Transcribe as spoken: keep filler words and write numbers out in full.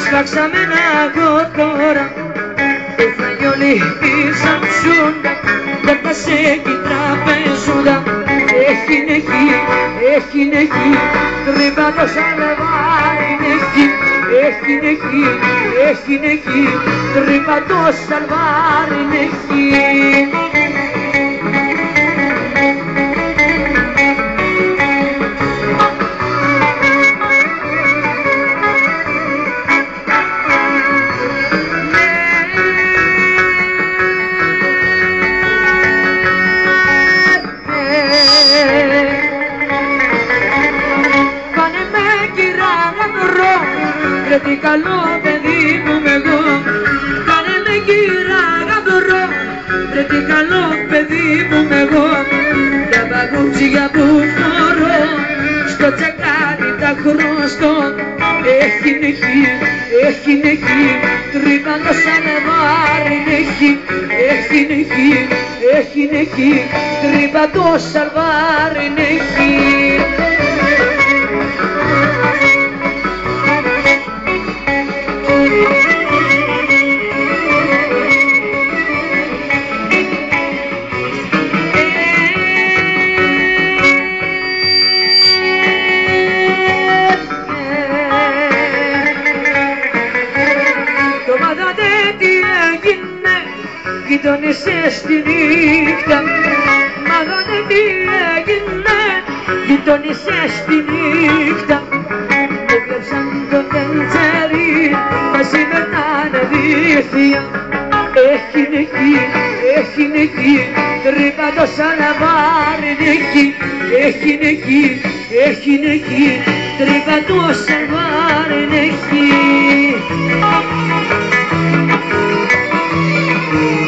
σφάξαμε ένα κόκορα, το φαγιόλι πίσαν ψούντα, δεν τα σε κοιτραπεζούντα. Έχει νεχεί, έχει νεχεί, τρύπατο σαν λεβάρι νεχεί. Έχει νεχεί, έχει νεχεί, τρύπατο σαν λεβάρι νεχεί. Τι καλό παιδί που είμαι εγώ, κάνε με κύρα γαμπρό. Ρε τι καλό παιδί που είμαι εγώ, τα παγούτσια που φορώ, στο τσακάρι τα χρωστώ. Έχει νεχεί, έχει νεχεί, τρύπαντο σαν λεβάρι νεχεί. Έχει νεχεί, έχει νεχεί, τρύπαντο σαν λεβάρι νεχεί. Γειτονίσες στη νύχτα, μάλλον τι έγινε. Γειτονίσες στη νύχτα, μου κλέψαν το πεντσέρι, μαζί με τα νεδίθια. Έχει νεχεί, έχει νεχεί, τρύπαντο σαν λαβάρι νεχεί. Έχει νεχεί, έχει νεχεί, τρύπαντο σαν λαβάρι νεχεί.